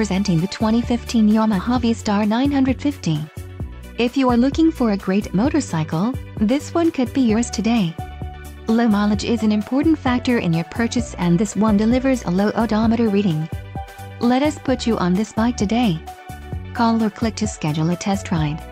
presenting the 2015 Yamaha V-Star 950. If you are looking for a great motorcycle, this one could be yours today. Low mileage is an important factor in your purchase, and this one delivers a low odometer reading. Let us put you on this bike today. Call or click to schedule a test ride.